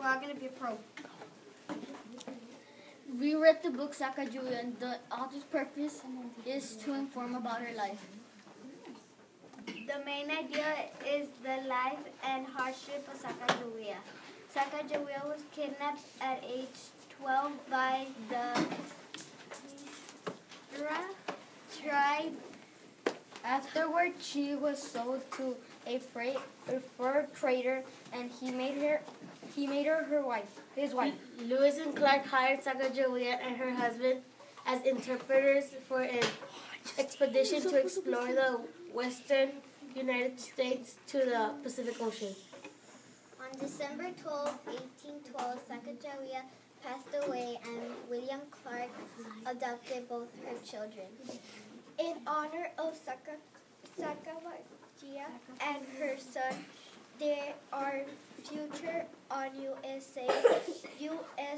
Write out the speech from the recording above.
We're all going to be pro. We read the book Sacagawea, and the author's purpose is to inform about her life. The main idea is the life and hardship of Sacagawea. Sacagawea was kidnapped at age 12 by the tribe. Afterward, she was sold to a fur trader, and he made her his wife. Lewis and Clark hired Sacagawea and her husband as interpreters for an expedition to explore the western United States to the Pacific Ocean. On December 12, 1812, Sacagawea passed away and William Clark adopted both her children. In honor of Sacagawea and her son, there are featured on USA